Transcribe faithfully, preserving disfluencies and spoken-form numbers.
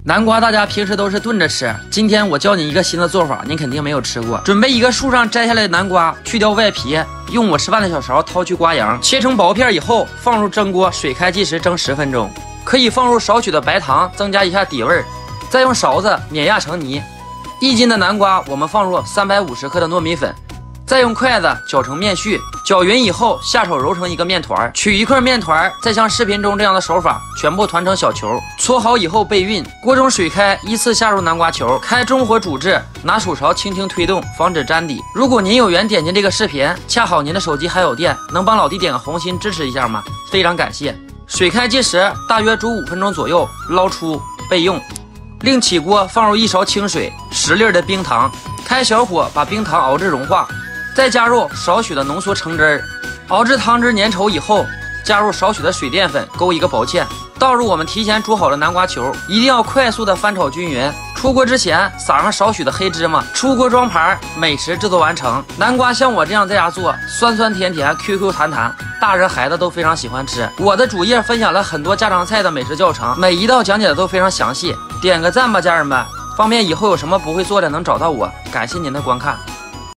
南瓜大家平时都是炖着吃，今天我教你一个新的做法，您肯定没有吃过。准备一个树上摘下来的南瓜，去掉外皮，用我吃饭的小勺掏去刮瓤，切成薄片以后放入蒸锅，水开计时蒸十分钟。可以放入少许的白糖，增加一下底味，再用勺子碾压成泥。一斤的南瓜，我们放入三百五十克的糯米粉。 再用筷子搅成面絮，搅匀以后下手揉成一个面团，取一块面团，再像视频中这样的手法，全部团成小球，搓好以后备运。锅中水开，依次下入南瓜球，开中火煮制，拿手勺轻轻推动，防止粘底。如果您有缘点进这个视频，恰好您的手机还有电，能帮老弟点个红心支持一下吗？非常感谢。水开计时，大约煮五分钟左右，捞出备用。另起锅放入一勺清水，十粒的冰糖，开小火把冰糖熬至融化。 再加入少许的浓缩橙汁儿，熬至汤汁粘稠以后，加入少许的水淀粉，勾一个薄芡，倒入我们提前煮好的南瓜球，一定要快速的翻炒均匀。出锅之前撒上少许的黑芝麻，出锅装盘，美食制作完成。南瓜像我这样在家做，酸酸甜甜 ，Q Q 弹弹，大人孩子都非常喜欢吃。我的主页分享了很多家常菜的美食教程，每一道讲解的都非常详细，点个赞吧，家人们，方便以后有什么不会做的能找到我。感谢您的观看。